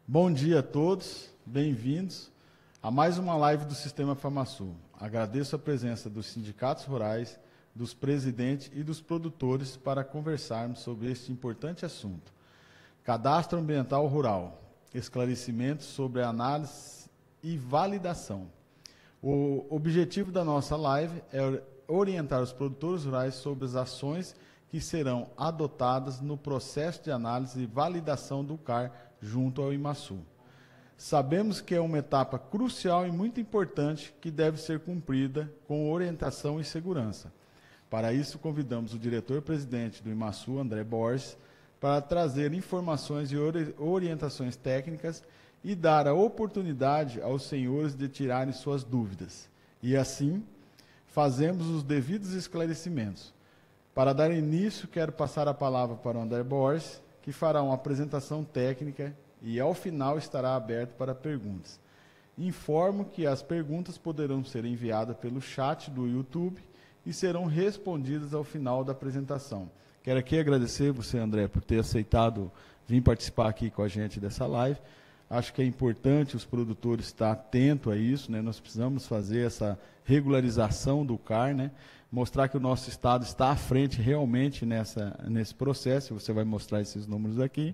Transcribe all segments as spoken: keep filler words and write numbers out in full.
Bom dia a todos, bem-vindos a mais uma live do Sistema FamaSul. Agradeço a presença dos sindicatos rurais, dos presidentes e dos produtores para conversarmos sobre este importante assunto. Cadastro Ambiental Rural, esclarecimentos sobre análise e validação. O objetivo da nossa live é orientar os produtores rurais sobre as ações que serão adotadas no processo de análise e validação do C A R junto ao IMASU. Sabemos que é uma etapa crucial e muito importante que deve ser cumprida com orientação e segurança. Para isso, convidamos o diretor-presidente do IMASU, André Borges, para trazer informações e orientações técnicas e dar a oportunidade aos senhores de tirarem suas dúvidas. E assim, fazemos os devidos esclarecimentos. Para dar início, quero passar a palavra para o André Borges, que fará uma apresentação técnica e, ao final, estará aberto para perguntas. Informo que as perguntas poderão ser enviadas pelo chat do YouTube e serão respondidas ao final da apresentação. Quero aqui agradecer você, André, por ter aceitado vir participar aqui com a gente dessa live. Acho que é importante os produtores estar atentos a isso, né? Nós precisamos fazer essa regularização do C A R, né? Mostrar que o nosso Estado está à frente realmente nessa, nesse processo. Você vai mostrar esses números aqui.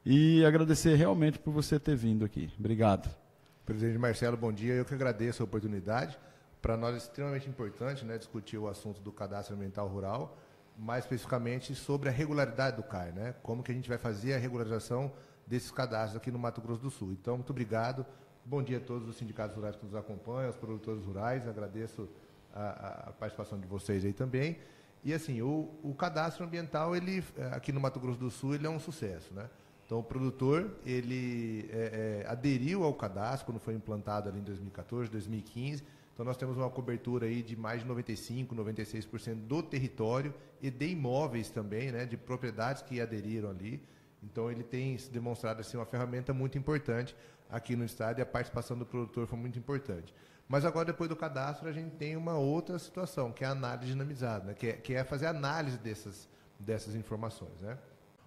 E agradecer realmente por você ter vindo aqui. Obrigado. Presidente Marcelo, bom dia. Eu que agradeço a oportunidade. Para nós é extremamente importante, né, discutir o assunto do cadastro ambiental rural, mais especificamente sobre a regularidade do C A R, né? Como que a gente vai fazer a regularização desses cadastros aqui no Mato Grosso do Sul. Então, muito obrigado. Bom dia a todos os sindicatos rurais que nos acompanham, aos produtores rurais. Agradeço a, a participação de vocês aí também. E, assim, o, o cadastro ambiental, ele, aqui no Mato Grosso do Sul, ele é um sucesso, né? Então, o produtor, ele é, é, aderiu ao cadastro quando foi implantado ali em dois mil e quatorze, dois mil e quinze. Então, nós temos uma cobertura aí de mais de noventa e cinco por cento, noventa e seis por cento do território e de imóveis também, né, de propriedades que aderiram ali. Então, ele tem se demonstrado assim, uma ferramenta muito importante aqui no estado e a participação do produtor foi muito importante. Mas agora, depois do cadastro, a gente tem uma outra situação, que é a análise dinamizada, né, que, é, que é fazer análise dessas, dessas informações, né.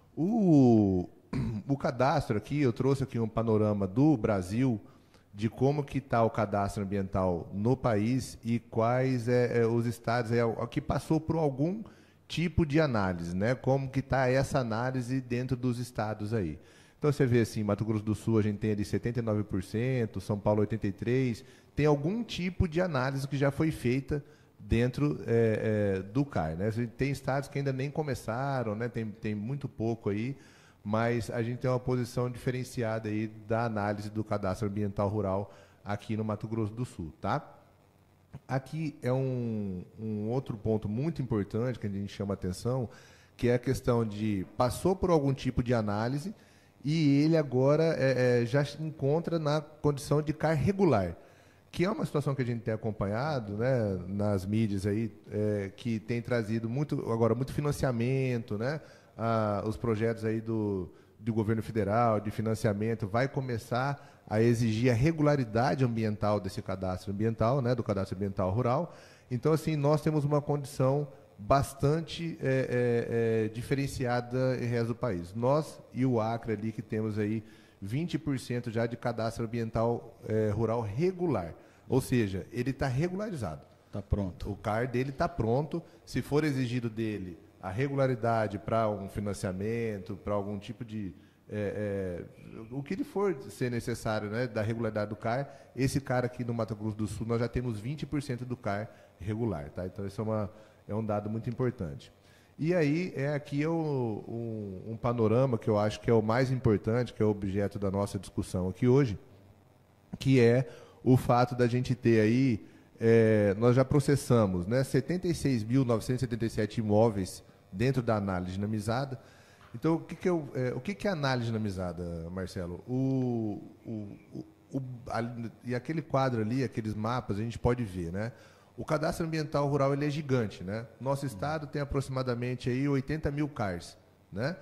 O, o cadastro aqui, eu trouxe aqui um panorama do Brasil, de como que está o cadastro ambiental no país e quais é, é, os estados é, que passou por algum tipo de análise, né? Como que está essa análise dentro dos estados aí. Então, você vê assim, Mato Grosso do Sul a gente tem ali setenta e nove por cento, São Paulo oitenta e três por cento, tem algum tipo de análise que já foi feita dentro é, é, do C A R, né? A gente tem estados que ainda nem começaram, né? Tem, tem muito pouco aí, mas a gente tem uma posição diferenciada aí da análise do cadastro ambiental rural aqui no Mato Grosso do Sul, tá? Aqui é um, um outro ponto muito importante que a gente chama atenção, que é a questão de passou por algum tipo de análise e ele agora é, é, já se encontra na condição de C A R regular, que é uma situação que a gente tem acompanhado, né, nas mídias aí, é, que tem trazido muito, agora muito financiamento, né? Ah, os projetos aí do, do governo federal, de financiamento, vai começar a exigir a regularidade ambiental desse cadastro ambiental, né, do cadastro ambiental rural. Então, assim, nós temos uma condição bastante é, é, é, diferenciada em resto do país. Nós e o Acre ali, que temos aí vinte por cento já de cadastro ambiental é, rural regular. Ou seja, ele está regularizado. Está pronto. O C A R dele está pronto. Se for exigido dele a regularidade para um financiamento, para algum tipo de... É, é, o que ele for ser necessário, né, da regularidade do C A R, esse cara aqui no Mato Grosso do Sul, nós já temos vinte por cento do C A R regular. Tá? Então, isso é, uma, é um dado muito importante. E aí, é aqui é o, um, um panorama que eu acho que é o mais importante, que é o objeto da nossa discussão aqui hoje, que é o fato da gente ter aí, é, nós já processamos, né, setenta e seis mil novecentos e setenta e sete imóveis dentro da análise dinamizada. Então, o que, que, eu, é, o que, que é análise dinamizada, Marcelo? O, o, o, o, a, e aquele quadro ali, aqueles mapas, a gente pode ver, né? O cadastro ambiental rural ele é gigante, né? Nosso estado tem aproximadamente aí oitenta mil C A Rs, né?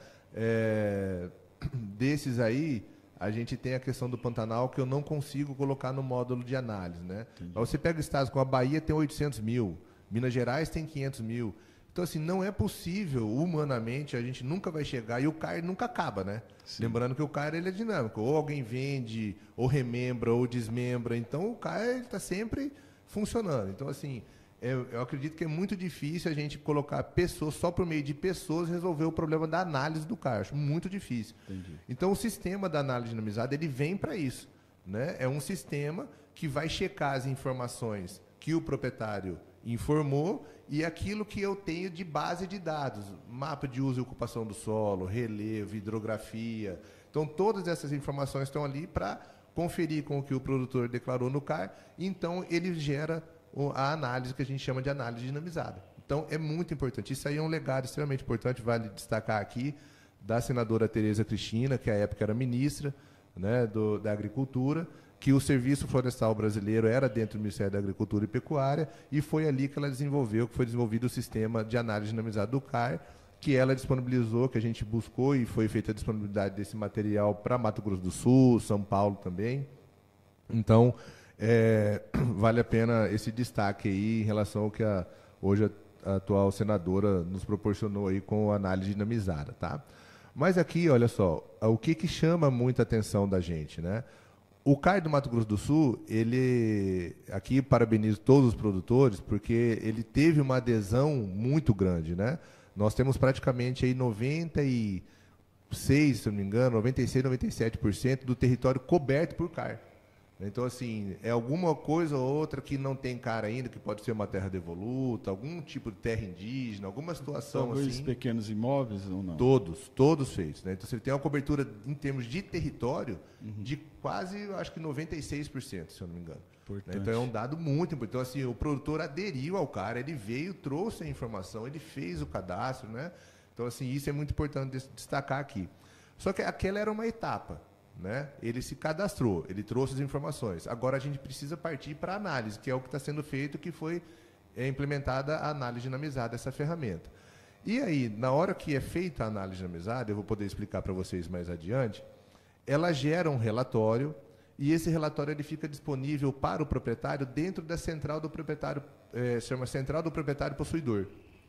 É, desses aí, a gente tem a questão do Pantanal que eu não consigo colocar no módulo de análise, né? Você pega estados como a Bahia tem oitocentos mil, Minas Gerais tem quinhentos mil, Então, assim, não é possível, humanamente, a gente nunca vai chegar, e o C A R nunca acaba, né? Sim. Lembrando que o C A R ele é dinâmico, ou alguém vende, ou remembra, ou desmembra, então o C A R está sempre funcionando. Então, assim, eu, eu acredito que é muito difícil a gente colocar pessoas, só por meio de pessoas, resolver o problema da análise do C A R. Acho muito difícil. Entendi. Então, o sistema da análise dinamizada, ele vem para isso, né? É um sistema que vai checar as informações que o proprietário informou e aquilo que eu tenho de base de dados, mapa de uso e ocupação do solo, relevo, hidrografia. Então, todas essas informações estão ali para conferir com o que o produtor declarou no C A R, e então ele gera a análise que a gente chama de análise dinamizada. Então, é muito importante. Isso aí é um legado extremamente importante, vale destacar aqui, da senadora Tereza Cristina, que à época era ministra, né, do, da Agricultura, que o Serviço Florestal Brasileiro era dentro do Ministério da Agricultura e Pecuária, e foi ali que ela desenvolveu, que foi desenvolvido o sistema de análise dinamizada do C A R, que ela disponibilizou, que a gente buscou, e foi feita a disponibilidade desse material para Mato Grosso do Sul, São Paulo também. Então, é, vale a pena esse destaque aí em relação ao que a, hoje a, a atual senadora nos proporcionou aí com a análise dinamizada, tá? Mas aqui, olha só, o que, que chama muita atenção da gente, né? O C A R do Mato Grosso do Sul, ele, aqui parabenizo todos os produtores, porque ele teve uma adesão muito grande, né? Nós temos praticamente aí noventa e seis, se não me engano, noventa e seis, noventa e sete por cento do território coberto por C A R. Então, assim, é alguma coisa ou outra que não tem C A R ainda, que pode ser uma terra devoluta, algum tipo de terra indígena, alguma situação Talvez assim. Pequenos imóveis ou não? Todos, todos feitos, né? Então, você tem uma cobertura em termos de território uhum. de quase, eu acho que noventa e seis por cento, se eu não me engano. Né? Então, é um dado muito importante. Então, assim, o produtor aderiu ao C A R, ele veio, trouxe a informação, ele fez o cadastro, né? Então, assim, isso é muito importante destacar aqui. Só que aquela era uma etapa. Né? Ele se cadastrou, ele trouxe as informações. Agora a gente precisa partir para a análise, que é o que está sendo feito, que foi é, implementada a análise dinamizada, essa ferramenta. E aí, na hora que é feita a análise dinamizada, eu vou poder explicar para vocês mais adiante, ela gera um relatório, e esse relatório ele fica disponível para o proprietário dentro da central do proprietário, é, chama Central do Proprietário Possuidor.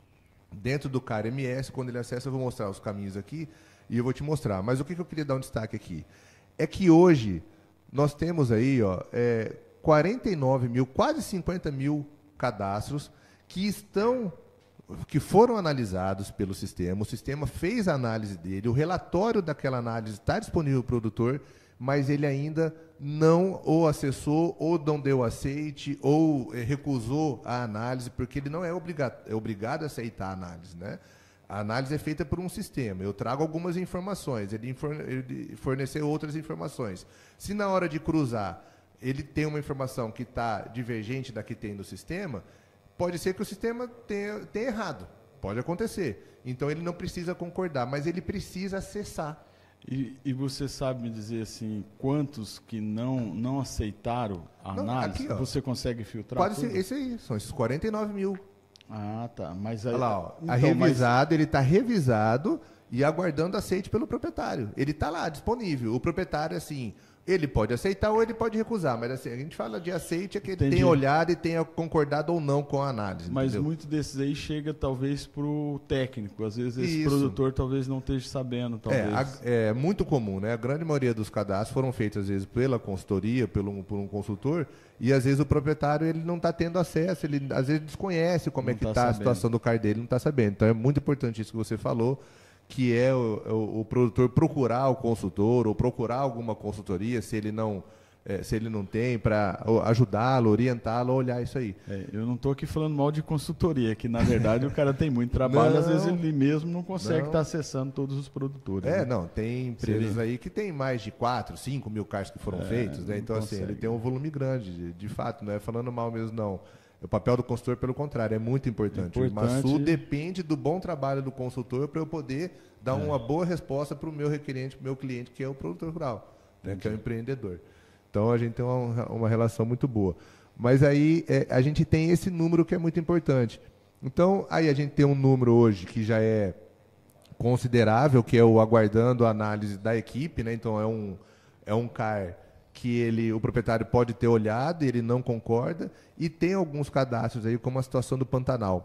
Dentro do C A R M S, quando ele acessa, eu vou mostrar os caminhos aqui, e eu vou te mostrar. Mas o que, que eu queria dar um destaque aqui? É que hoje nós temos aí ó, é, quarenta e nove mil, quase cinquenta mil cadastros que estão, que foram analisados pelo sistema. O sistema fez a análise dele, o relatório daquela análise está disponível para o produtor, mas ele ainda não ou acessou, ou não deu aceite, ou é, recusou a análise, porque ele não é obrigado, é obrigado a aceitar a análise, né? A análise é feita por um sistema. Eu trago algumas informações, ele forneceu outras informações. Se na hora de cruzar ele tem uma informação que está divergente da que tem no sistema, pode ser que o sistema tenha, tenha errado. Pode acontecer. Então ele não precisa concordar, mas ele precisa acessar. E, e você sabe me dizer assim, quantos que não, não aceitaram a não, análise? Aqui, ó, você consegue filtrar? Pode tudo? Ser esse aí, são esses quarenta e nove mil. Ah, tá. Mas aí, olha lá, ó, então, a revisado, mas... ele está revisado e aguardando aceite pelo proprietário. Ele está lá, disponível. O proprietário, assim, ele pode aceitar ou ele pode recusar, mas assim, a gente fala de aceite é que ele tenha olhado e tenha concordado ou não com a análise. Mas entendeu? muito desses aí chega talvez para o técnico. Às vezes esse Isso. produtor talvez não esteja sabendo. Talvez. É, a, é muito comum, né? A grande maioria dos cadastros foram feitos, às vezes, pela consultoria, pelo, por um consultor, e às vezes o proprietário ele não está tendo acesso, ele às vezes desconhece como não é que está tá a situação do C A R dele, não está sabendo. Então é muito importante isso que você falou, que é o, o, o produtor procurar o consultor ou procurar alguma consultoria, se ele não, é, se ele não tem, para ajudá-lo, orientá-lo a olhar isso aí. É, eu não estou aqui falando mal de consultoria, que na verdade o cara tem muito trabalho, não, às vezes ele mesmo não consegue estar tá acessando todos os produtores. É, né? não, tem empresas Seria... aí que tem mais de quatro, cinco mil carros que foram é, feitos, né? Então consegue. Assim, ele tem um volume grande, de, de fato, não é falando mal mesmo, não. O papel do consultor, pelo contrário, é muito importante. importante. O MASU depende do bom trabalho do consultor para eu poder dar é. uma boa resposta para o meu requerente, para o meu cliente, que é o produtor rural, né, que é o empreendedor. Então, a gente tem uma, uma relação muito boa. Mas aí, é, a gente tem esse número que é muito importante. Então, aí a gente tem um número hoje que já é considerável, que é o aguardando a análise da equipe, né? Então, é um, é um C A R que ele, o proprietário pode ter olhado, ele não concorda, e tem alguns cadastros aí, como a situação do Pantanal.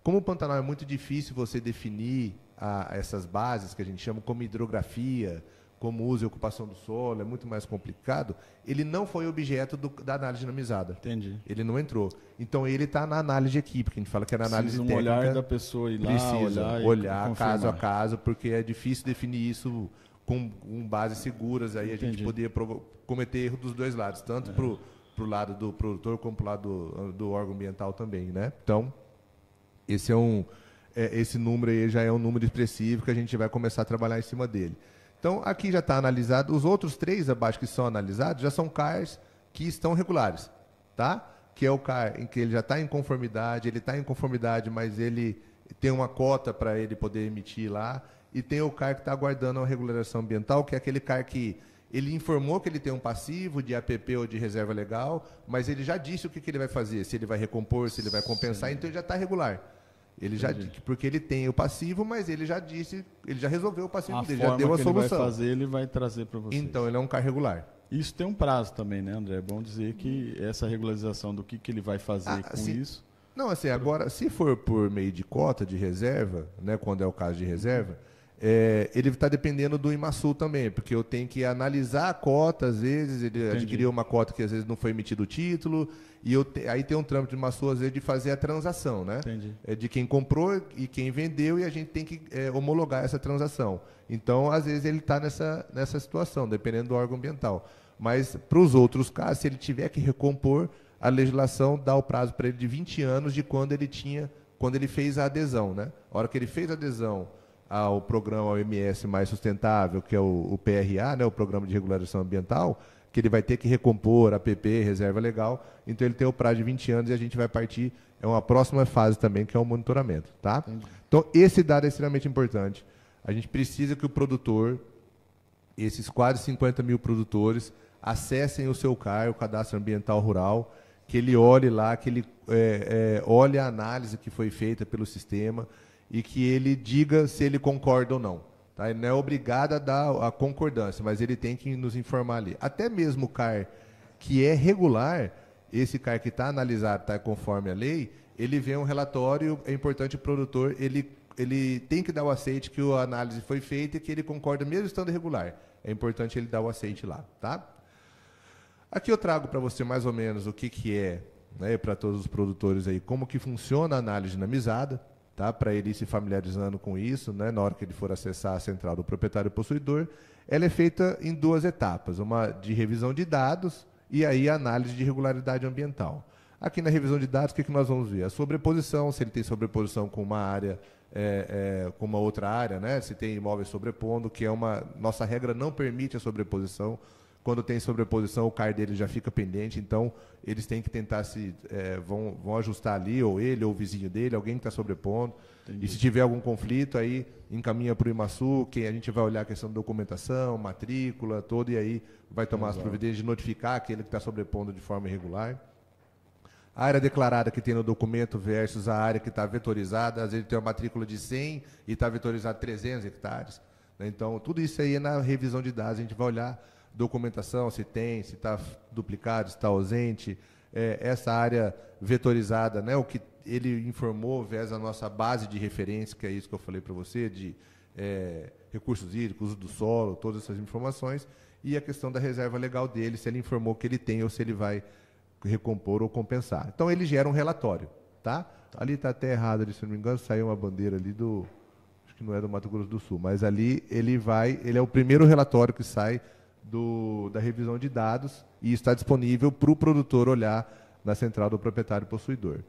Como o Pantanal é muito difícil você definir a, essas bases, que a gente chama como hidrografia, como uso e ocupação do solo, é muito mais complicado, ele não foi objeto do, da análise dinamizada. Entendi. Ele não entrou. Então, ele está na análise de equipe, que a gente fala que é na análise Precisa um técnica. olhar da pessoa ir lá, Precisa olhar, olhar e caso a confirmar. caso, porque é difícil definir isso com, com bases seguras, aí a Entendi. gente poderia provo- cometer erro dos dois lados, tanto É. para o lado do produtor como para o lado do, do órgão ambiental também, né? Então, esse é um... É, esse número aí já é um número expressivo que a gente vai começar a trabalhar em cima dele. Então, aqui já está analisado. Os outros três abaixo que são analisados já são C A Rs que estão regulares, tá? Que é o C A R em que ele já está em conformidade, ele está em conformidade, mas ele tem uma cota para ele poder emitir lá. E tem o C A R que está aguardando a regularização ambiental, que é aquele C A R que ele informou que ele tem um passivo de A P P ou de reserva legal, mas ele já disse o que, que ele vai fazer, se ele vai recompor, se ele vai compensar, Sim. Então ele já está regular. Ele já, porque ele tem o passivo, mas ele já disse, ele já resolveu o passivo a dele, já deu a que solução. Ele vai fazer, ele vai trazer para você. Então ele é um C A R regular. Isso tem um prazo também, né, André? É bom dizer que essa regularização do que, que ele vai fazer Ah, com sim. isso. Não, assim, agora, se for por meio de cota de reserva, né, quando é o caso de reserva, é, ele está dependendo do IMASU também, porque eu tenho que analisar a cota, às vezes, ele Entendi. adquiriu uma cota que às vezes não foi emitido o título, e eu te, aí tem um trâmite de IMASU, às vezes, de fazer a transação, né? Entendi. É de quem comprou e quem vendeu, e a gente tem que é, homologar essa transação. Então, às vezes, ele está nessa, nessa situação, dependendo do órgão ambiental. Mas, para os outros casos, se ele tiver que recompor, a legislação dá o prazo para ele de vinte anos de quando ele tinha, quando ele fez a adesão, né? A hora que ele fez a adesão ao programa O M S Mais Sustentável, que é o, o P R A, né, o Programa de Regularização Ambiental, que ele vai ter que recompor A P P, reserva legal, então ele tem o prazo de vinte anos e a gente vai partir, é uma próxima fase também, que é o monitoramento, tá? Entendi. Então, esse dado é extremamente importante. A gente precisa que o produtor, esses quase cinquenta mil produtores, acessem o seu C A R, o Cadastro Ambiental Rural, que ele olhe lá, que ele é, é, olhe a análise que foi feita pelo sistema, e que ele diga se ele concorda ou não. Tá? Ele não é obrigado a dar a concordância, mas ele tem que nos informar ali. Até mesmo o C A R que é regular, esse C A R que está analisado, está conforme a lei, ele vê um relatório, é importante o produtor, ele, ele tem que dar o aceite que a análise foi feita e que ele concorda mesmo estando regular. É importante ele dar o aceite lá. Tá? Aqui eu trago para você mais ou menos o que, que é, né, para todos os produtores aí, como que funciona a análise dinamizada, tá? Para ele ir se familiarizando com isso, né? Na hora que ele for acessar a central do proprietário possuidor. Ela é feita em duas etapas, uma de revisão de dados e aí a análise de regularidade ambiental. Aqui na revisão de dados, o que, que nós vamos ver? A sobreposição, se ele tem sobreposição com uma área, é, é, com uma outra área, né? Se tem imóveis sobrepondo, que é uma... Nossa regra não permite a sobreposição. Quando tem sobreposição, o C A R dele já fica pendente, então eles têm que tentar se... É, vão, vão ajustar ali, ou ele, ou o vizinho dele, alguém que está sobrepondo. Entendi. E se tiver algum conflito, aí encaminha para o IMASU, que a gente vai olhar a questão de documentação, matrícula, todo, e aí vai tomar Exato. As providências de notificar aquele que está sobrepondo de forma irregular. A área declarada que tem no documento versus a área que está vetorizada, às vezes tem uma matrícula de cem e está vetorizado trezentos hectares. Né? Então, tudo isso aí é na revisão de dados, a gente vai olhar documentação, se tem, se está duplicado, se está ausente, é, essa área vetorizada, né, o que ele informou, versus a nossa base de referência, que é isso que eu falei para você, de é, recursos hídricos, uso do solo, todas essas informações, e a questão da reserva legal dele, se ele informou que ele tem ou se ele vai recompor ou compensar. Então, ele gera um relatório, tá? Ali está até errado, ali, se não me engano, saiu uma bandeira ali do, acho que não é do Mato Grosso do Sul, mas ali ele vai, ele é o primeiro relatório que sai Do, da revisão de dados e está disponível para o produtor olhar na central do proprietário possuidor.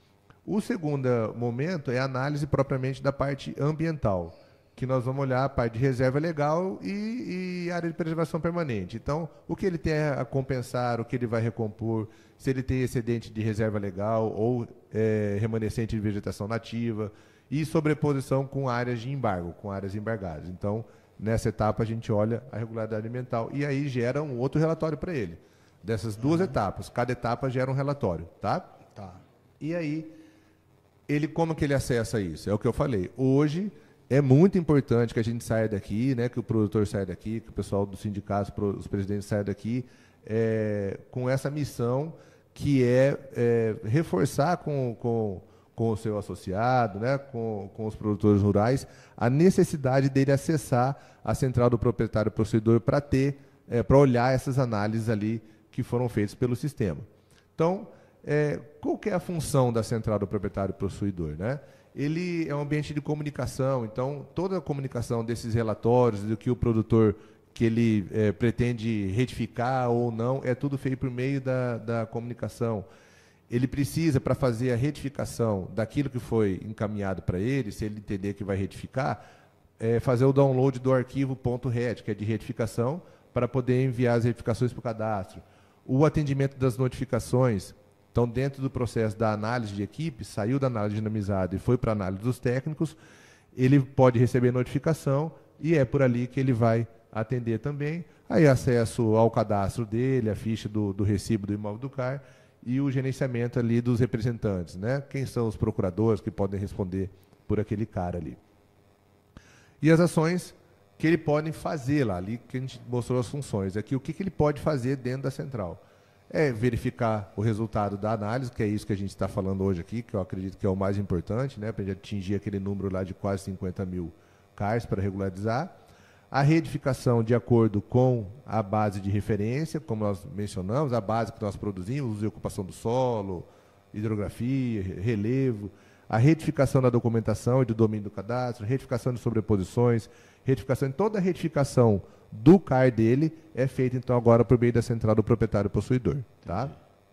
O segundo momento é a análise propriamente da parte ambiental, que nós vamos olhar a parte de reserva legal e, e área de preservação permanente. Então, o que ele tem a compensar, o que ele vai recompor, se ele tem excedente de reserva legal ou é, remanescente de vegetação nativa, e sobreposição com áreas de embargo, com áreas embargadas. Então, nessa etapa, a gente olha a regularidade ambiental e aí gera um outro relatório para ele. Dessas duas uhum. etapas, cada etapa gera um relatório, tá? Tá. E aí, ele, como que ele acessa isso? É o que eu falei. Hoje, é muito importante que a gente saia daqui, né, que o produtor saia daqui, que o pessoal do sindicato, os presidentes saiam daqui, é, com essa missão que é, é reforçar com, com, com o seu associado, né, com, com os produtores rurais, a necessidade dele acessar a central do proprietário possuidor para ter, é, para olhar essas análises ali que foram feitas pelo sistema. Então, é, qual que é a função da central do proprietário possuidor, né? Ele é um ambiente de comunicação, então toda a comunicação desses relatórios, do que o produtor que ele é, pretende retificar ou não, é tudo feito por meio da, da comunicação. Ele precisa, para fazer a retificação daquilo que foi encaminhado para ele, se ele entender que vai retificar, é, fazer o download do arquivo .ret, que é de retificação, para poder enviar as retificações para o cadastro. O atendimento das notificações, então, dentro do processo da análise de equipe, saiu da análise dinamizada e foi para a análise dos técnicos, ele pode receber notificação e é por ali que ele vai atender também. Aí acesso ao cadastro dele, a ficha do, do recibo do imóvel do C A R e o gerenciamento ali dos representantes, né? Quem são os procuradores que podem responder por aquele cara ali. E as ações que ele pode fazer lá, ali que a gente mostrou as funções. Aqui, o que, que ele pode fazer dentro da central? É verificar o resultado da análise, que é isso que a gente está falando hoje aqui, que eu acredito que é o mais importante, né, para a gente atingir aquele número lá de quase cinquenta mil C A Rs para regularizar. A retificação de acordo com a base de referência, como nós mencionamos, a base que nós produzimos, uso de ocupação do solo, hidrografia, relevo, a retificação da documentação e do domínio do cadastro, retificação de sobreposições, retificação, toda a retificação do C A R dele é feita, então, agora por meio da central do proprietário possuidor. Tá?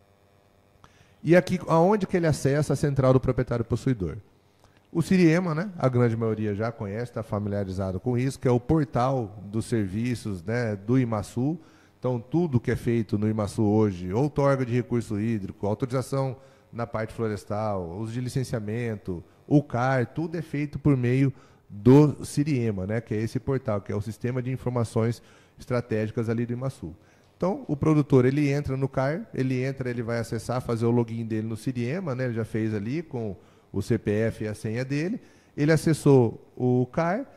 E aqui, aonde que ele acessa a central do proprietário possuidor? O Siriema, né? A grande maioria já conhece, está familiarizado com isso, que é o portal dos serviços, né, do IMASU. Então, tudo que é feito no IMASU hoje, outorga de recurso hídrico, autorização na parte florestal, uso de licenciamento, o C A R, tudo é feito por meio do Siriema, né, que é esse portal, que é o Sistema de Informações Estratégicas ali do IMASU. Então, o produtor, ele entra no C A R, ele entra, ele vai acessar, fazer o login dele no Siriema, né, ele já fez ali com o C P F e a senha dele, ele acessou o C A R,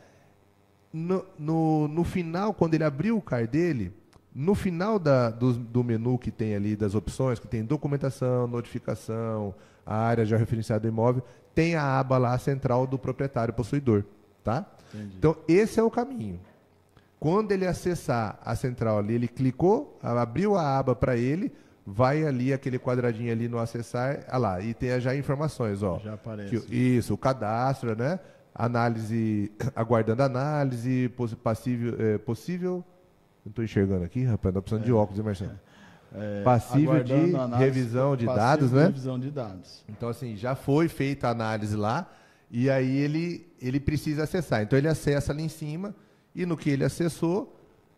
no, no, no final, quando ele abriu o C A R dele, no final da, do, do menu que tem ali, das opções, que tem documentação, notificação, a área já referenciada do imóvel, tem a aba lá central do proprietário possuidor. Tá? Então, esse é o caminho. Quando ele acessar a central ali, ele clicou, abriu a aba para ele, vai ali aquele quadradinho ali no acessar, ah lá, e tem já informações, ó. Já aparece. Que, isso, o cadastro, né? Análise, aguardando análise, passível, é, possível, não estou enxergando aqui, rapaz, estou precisando é, de óculos, hein, Marcelo? É, passível de análise, revisão de dados, né? Revisão de dados. Então, assim, já foi feita a análise lá, e aí ele, ele precisa acessar. Então, ele acessa ali em cima, e no que ele acessou,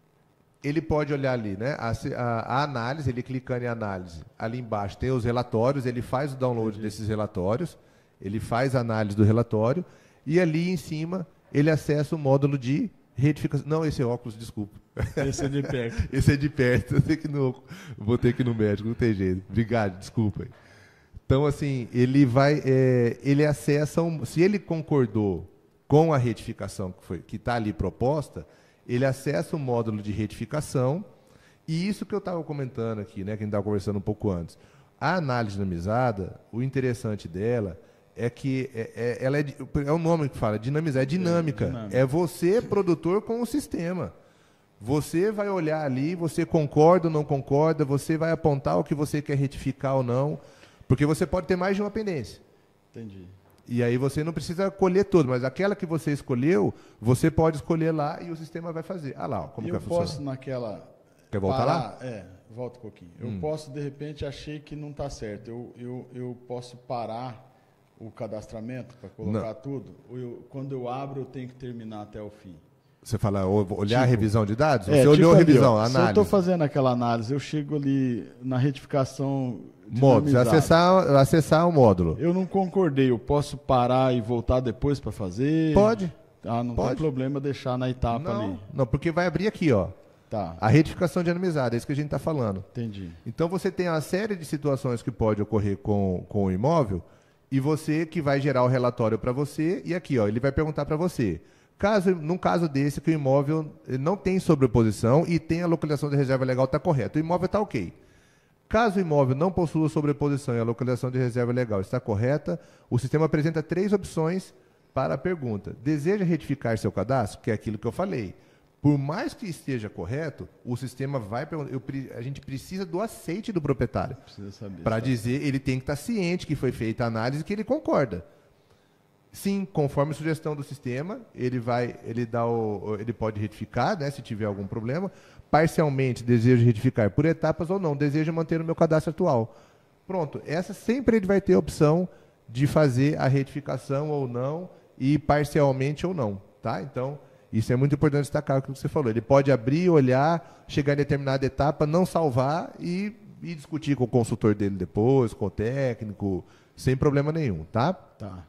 ele pode olhar ali, né? A, a, a análise, ele clicando em análise, ali embaixo tem os relatórios, ele faz o download Entendi. desses relatórios, ele faz a análise do relatório, e ali em cima ele acessa o módulo de retificação. Não, esse é óculos, desculpa. Esse é de perto. Esse é de perto, eu tenho que ir no, vou ter que ir no médico, não tem jeito. Obrigado, desculpa. Então, assim, ele vai, é, ele acessa, um, se ele concordou com a retificação que foi, que está ali proposta, ele acessa o módulo de retificação, e isso que eu estava comentando aqui, né, que a gente estava conversando um pouco antes. A análise dinamizada, o interessante dela é que é, é, ela é, é o nome que fala, dinamizar, é dinâmica. É, dinâmica. É você, produtor, com o sistema. Você vai olhar ali, você concorda ou não concorda, você vai apontar o que você quer retificar ou não, porque você pode ter mais de uma pendência. Entendi. E aí você não precisa colher tudo, mas aquela que você escolheu, você pode escolher lá e o sistema vai fazer. Ah lá, ó, como e que vai funcionar. Eu funcionar? posso naquela... Quer voltar parar, lá? É, volta um pouquinho. Eu Hum. posso, de repente, achei que não está certo. Eu, eu, eu posso parar o cadastramento para colocar não. tudo? Ou eu, quando eu abro, eu tenho que terminar até o fim? Você fala, olhar tipo, a revisão de dados? É, você olhou tipo a revisão, ali, ó, a análise. Se eu estou fazendo aquela análise, eu chego ali na retificação módulo, acessar, acessar o módulo. Eu não concordei, eu posso parar e voltar depois para fazer? Pode. Ah, não Pode. tem problema deixar na etapa não, ali. Não, porque vai abrir aqui, ó. Tá. A retificação dinamizada, é isso que a gente está falando. Entendi. Então você tem uma série de situações que pode ocorrer com, com o imóvel, e você que vai gerar o relatório para você, e aqui, ó, ele vai perguntar para você. Caso, num caso desse, que o imóvel não tem sobreposição e tem a localização da reserva legal, está correto. O imóvel está ok. Caso o imóvel não possua sobreposição e a localização de reserva legal está correta, o sistema apresenta três opções para a pergunta. Deseja retificar seu cadastro? Que é aquilo que eu falei. Por mais que esteja correto, o sistema vai perguntar. Eu, a gente precisa do aceite do proprietário. Precisa saber. Para dizer, ele tem que estar ciente que foi feita a análise e que ele concorda. Sim, conforme a sugestão do sistema, ele vai, ele dá o, ele pode retificar, né, se tiver algum problema. Parcialmente, deseja retificar por etapas ou não, deseja manter o meu cadastro atual. Pronto, essa sempre ele vai ter a opção de fazer a retificação ou não e parcialmente ou não, tá? Então, isso é muito importante destacar o que você falou. Ele pode abrir, olhar, chegar em determinada etapa, não salvar e, e discutir com o consultor dele depois, com o técnico, sem problema nenhum, tá? Tá.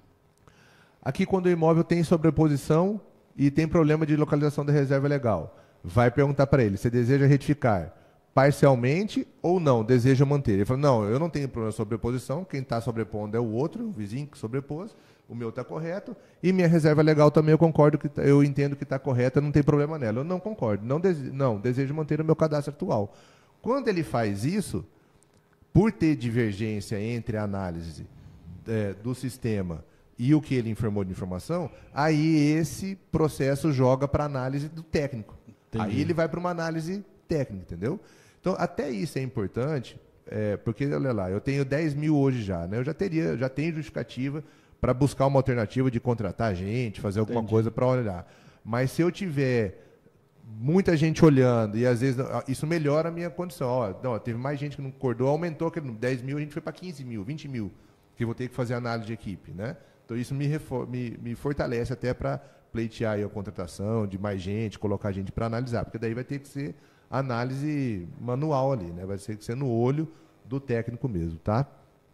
Aqui, quando o imóvel tem sobreposição e tem problema de localização da reserva legal, vai perguntar para ele, você deseja retificar parcialmente ou não, deseja manter? Ele fala, não, eu não tenho problema de sobreposição, quem está sobrepondo é o outro, o vizinho que sobrepôs, o meu está correto, e minha reserva legal também eu concordo, que tá, eu entendo que está correta, não tem problema nela. Eu não concordo, não, dese, não desejo manter o meu cadastro atual. Quando ele faz isso, por ter divergência entre a análise é, do sistema e o que ele informou de informação, aí esse processo joga para a análise do técnico. Entendi. Aí ele vai para uma análise técnica, entendeu? Então, até isso é importante, é, porque, olha lá, eu tenho dez mil hoje já, né? Eu já teria, já tenho justificativa para buscar uma alternativa de contratar gente, fazer alguma Entendi. Coisa para olhar. Mas se eu tiver muita gente olhando, e às vezes isso melhora a minha condição. Ó, não, teve mais gente que não concordou, aumentou, que dez mil, a gente foi para quinze mil, vinte mil, que eu vou ter que fazer análise de equipe, né? Então isso me, refor- me, me fortalece até para pleitear aí a contratação de mais gente, colocar gente para analisar, porque daí vai ter que ser análise manual ali, né? Vai ter que ser no olho do técnico mesmo, tá?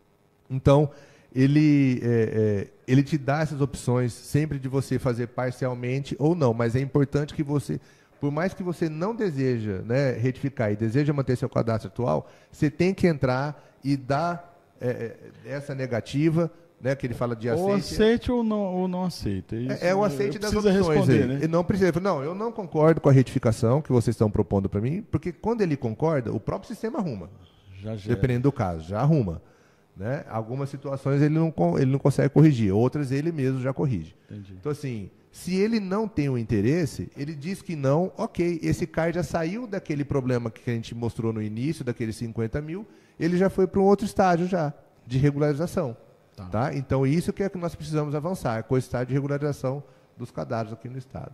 Então, ele, é, é, ele te dá essas opções sempre de você fazer parcialmente ou não, mas é importante que você, por mais que você não deseja, né, retificar e deseja manter seu cadastro atual, você tem que entrar e dar é, essa negativa, né, que ele fala de aceite. Ou aceite ou não, ou não aceita. Isso, é, é o aceite das opções. Responder, aí. Né? Ele não precisa. Não, eu não concordo com a retificação que vocês estão propondo para mim, porque quando ele concorda, o próprio sistema arruma. Já, já. Dependendo do caso, já arruma. Né? Algumas situações ele não, ele não consegue corrigir, outras ele mesmo já corrige. Entendi. Então, assim, se ele não tem o interesse, ele diz que não, ok, esse C A R já saiu daquele problema que a gente mostrou no início, daqueles cinquenta mil, ele já foi para um outro estágio já, de regularização. Tá. Tá? Então, isso que é que nós precisamos avançar, com o estágio de regularização dos cadastros aqui no Estado.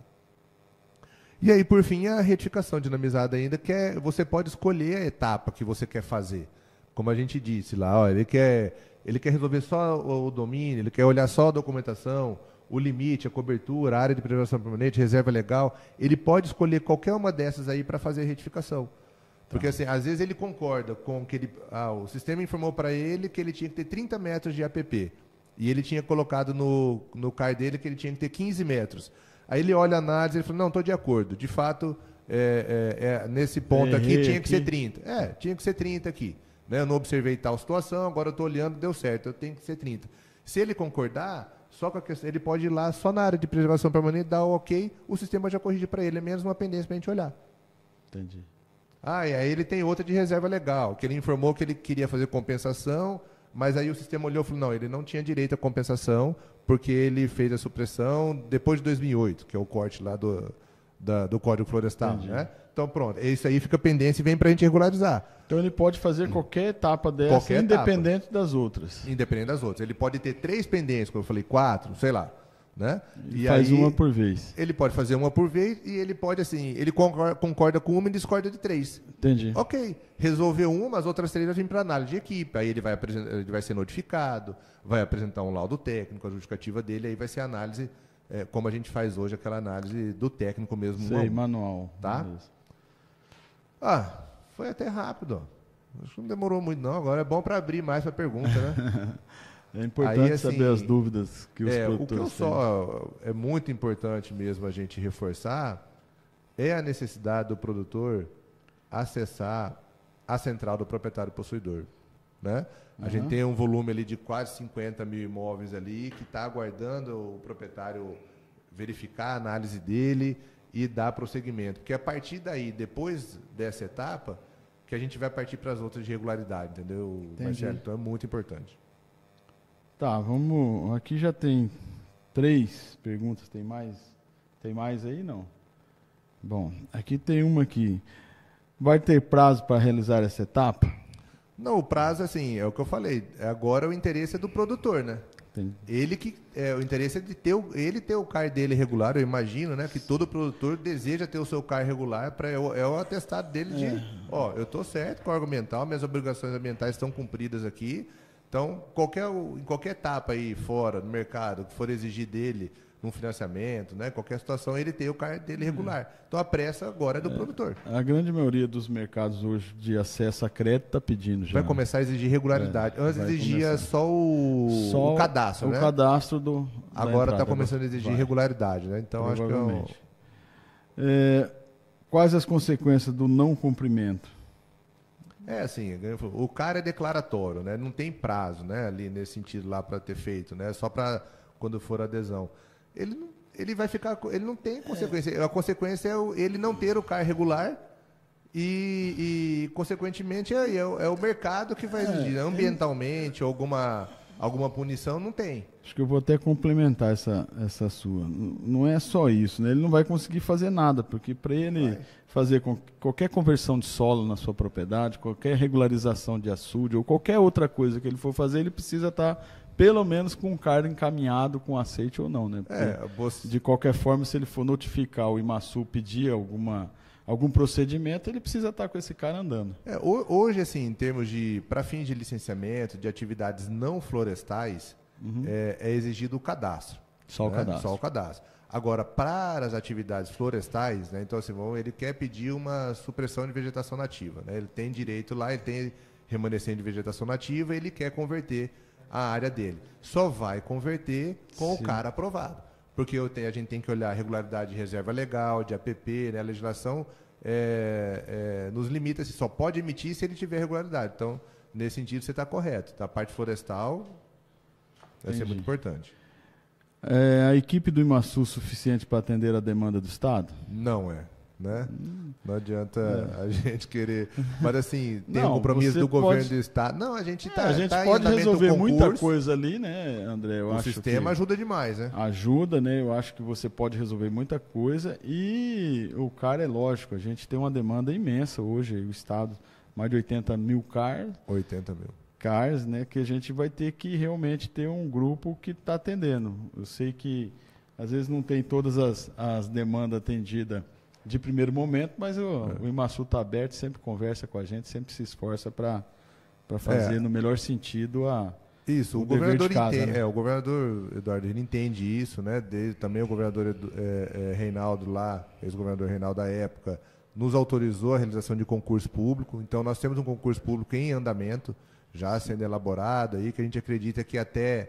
E aí, por fim, a retificação dinamizada ainda, que é, você pode escolher a etapa que você quer fazer. Como a gente disse lá, ó, ele, quer, ele quer resolver só o, o domínio, ele quer olhar só a documentação, o limite, a cobertura, a área de preservação permanente, reserva legal. Ele pode escolher qualquer uma dessas aí para fazer a retificação. Porque, assim, às vezes ele concorda com que ele, ah, o sistema informou para ele que ele tinha que ter trinta metros de A P P. E ele tinha colocado no, no C A R dele que ele tinha que ter quinze metros. Aí ele olha a análise e ele fala, não, estou de acordo. De fato, é, é, é, nesse ponto aqui tinha que ser trinta. É, tinha que ser trinta aqui. Né? Eu não observei tal situação, agora eu estou olhando, deu certo, eu tenho que ser trinta. Se ele concordar, só com a questão, ele pode ir lá só na área de preservação permanente, dar o ok, o sistema já corrige para ele. É menos uma pendência para a gente olhar. Entendi. Ah, e aí ele tem outra de reserva legal, que ele informou que ele queria fazer compensação, mas aí o sistema olhou e falou, não, ele não tinha direito à compensação, porque ele fez a supressão depois de dois mil e oito, que é o corte lá do, da, do Código Florestal. Né? Então, pronto, isso aí fica pendência e vem para a gente regularizar. Então, ele pode fazer qualquer etapa dessa, qualquer independente etapa. Das outras. Independente das outras. Ele pode ter três pendências, como eu falei, quatro, sei lá. Né? E, e faz aí, uma por vez. Ele pode fazer uma por vez e ele pode, assim, ele concorda, concorda com uma e discorda de três. Entendi. Ok, resolveu uma, as outras três já vêm para análise de equipe. Aí ele vai, ele vai ser notificado, vai apresentar um laudo técnico, a justificativa dele, aí vai ser a análise, é, como a gente faz hoje, aquela análise do técnico mesmo. Sei, manual. Tá? Beleza. Ah, foi até rápido. Acho que não demorou muito, não. Agora é bom para abrir mais para pergunta, né? É importante aí, assim, saber as dúvidas que os é, produtores o que eu só é muito importante mesmo a gente reforçar é a necessidade do produtor acessar a central do proprietário possuidor. Né? A uhum. gente tem um volume ali de quase cinquenta mil imóveis ali que está aguardando o proprietário verificar a análise dele e dar prosseguimento. Porque a partir daí, depois dessa etapa, que a gente vai partir para as outras de regularidade, entendeu, Entendi. Marcelo? Então é muito importante. Tá, vamos. Aqui já tem três perguntas. Tem mais? Tem mais aí? Não. Bom, aqui tem uma aqui. Vai ter prazo para realizar essa etapa? Não, o prazo, assim, é o que eu falei. Agora o interesse é do produtor, né? Tem. Ele que é, o interesse é de ter o, ele ter o C A R dele regular. Eu imagino, né, que todo produtor deseja ter o seu C A R regular para é, o- é o atestado dele de, É. ó, eu tô certo com o argumental, minhas obrigações ambientais estão cumpridas aqui. Então, qualquer em qualquer etapa aí fora do mercado que for exigir dele um financiamento, né, qualquer situação, ele tem o C A R dele regular. Então a pressa agora é do produtor. A grande maioria dos mercados hoje de acesso a crédito está pedindo já. Vai começar a exigir regularidade. É, Antes vai exigia começar. só o, Só o cadastro, o né? cadastro do. da Agora está entrada começando a do- exigir vai, regularidade, né? Então acho que é um... provavelmente. É, quais as consequências do não cumprimento? É assim, o cara é declaratório, né? Não tem prazo, né? Ali nesse sentido lá para ter feito, né? Só para quando for a adesão. Ele não, ele vai ficar, ele não tem consequência. A consequência é o- ele não ter o C A R regular e, e consequentemente é, é o, é o mercado que vai exigir. Ambientalmente, alguma alguma punição não tem. Acho que eu vou até complementar essa, essa sua. N- Não é só isso, né? Ele não vai conseguir fazer nada, porque para ele Vai. fazer com- qualquer conversão de solo na sua propriedade, qualquer regularização de açude ou qualquer outra coisa que ele for fazer, ele precisa estar pelo menos com o C A R encaminhado com aceite ou não, né? Porque, É, você, de qualquer forma, se ele for notificar o IMASU, pedir alguma, algum procedimento, ele precisa estar com esse cara andando. É, ho- hoje, assim, em termos de, para fins de licenciamento de atividades não florestais, é, é exigido o cadastro. Só o né? cadastro. Só o cadastro. Agora, para as atividades florestais, né, então, assim, vamos- ele quer pedir uma supressão de vegetação nativa. Né? Ele tem direito lá, ele tem remanescente de vegetação nativa, ele quer converter a área dele. Só vai converter com Sim. o cara aprovado. Porque eu tenho- a gente tem que olhar a regularidade de reserva legal, de A P P, né? A legislação é, é, nos limita, se só pode emitir se ele tiver regularidade. Então, nesse sentido, você está correto. Tá? A parte florestal vai ser Entendi. muito importante. É a equipe do IMASU suficiente para atender a demanda do Estado? Não é. Né? Não adianta É. a gente querer. Mas assim, tem Não, um compromisso você do governo pode- do Estado. Não, a gente É, está. a gente pode resolver muita coisa ali, né, André? Eu O acho sistema que ajuda demais, né? ajuda, né? Eu acho que você pode resolver muita coisa e o C A R é lógico, a gente tem uma demanda imensa hoje, o Estado, mais de oitenta mil C A R, oitenta mil. C A Rs, né? Que a gente vai ter que realmente ter um grupo que está atendendo. Eu sei que às vezes não tem todas as, as demandas atendidas de primeiro momento, mas o, É. o IMASU está aberto, sempre conversa com a gente, sempre se esforça para fazer É. no melhor sentido a. Isso, o o, dever governador de casa, entende, né? é, o governador Eduardo, ele entende isso, né? Desde, também o governador Edu- é, é, Reinaldo lá, ex-governador Reinaldo da época, nos autorizou a realização de concurso público. Então nós temos um concurso público em andamento, já sendo elaborado aí, que a gente acredita que até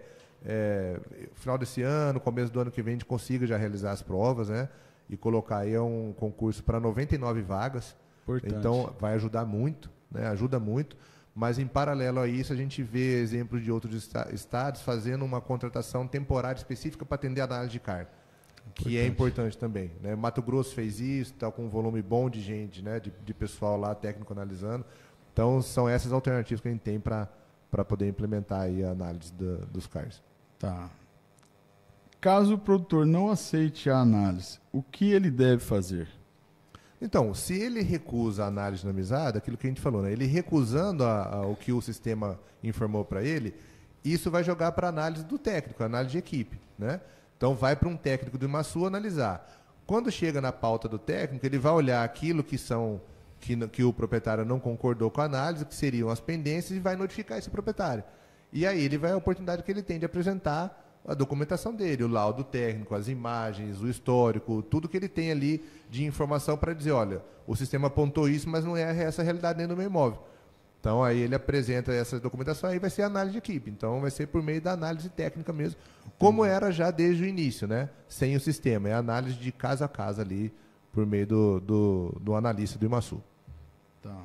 é, final desse ano, começo do ano que vem, a gente consiga já realizar as provas, né? E colocar aí um concurso para noventa e nove vagas. Importante. Então vai ajudar muito, né? Ajuda muito. Mas em paralelo a isso, a gente vê exemplos de outros esta- estados fazendo uma contratação temporária específica para atender a análise de carga, que é importante também, né? Mato Grosso fez isso, está com um volume bom de gente, né? De, de pessoal lá técnico analisando. Então são essas alternativas que a gente tem para para poder implementar aí a análise da- dos C A Rs. Tá. Caso o produtor não aceite a análise, o que ele deve fazer? Então, se ele recusa a análise dinamizada, aquilo que a gente falou, né? Ele recusando a- a- o que o sistema informou para ele, isso vai jogar para a análise do técnico, a análise de equipe, né? Então, vai para um técnico do IMASU analisar. Quando chega na pauta do técnico, ele vai olhar aquilo que são que, n- que o proprietário não concordou com a análise, que seriam as pendências, e vai notificar esse proprietário. E aí ele vai a oportunidade que ele tem de apresentar a documentação dele, o laudo técnico, as imagens, o histórico, tudo que ele tem ali de informação para dizer, olha, o sistema apontou isso, mas não é essa a realidade dentro do meu imóvel. Então aí ele apresenta essa documentação, aí vai ser análise de equipe. Então vai ser por meio da análise técnica mesmo, como era já desde o início, né? Sem o sistema, é análise de casa a casa ali, por meio do, do, do analista do IMASU. Tá.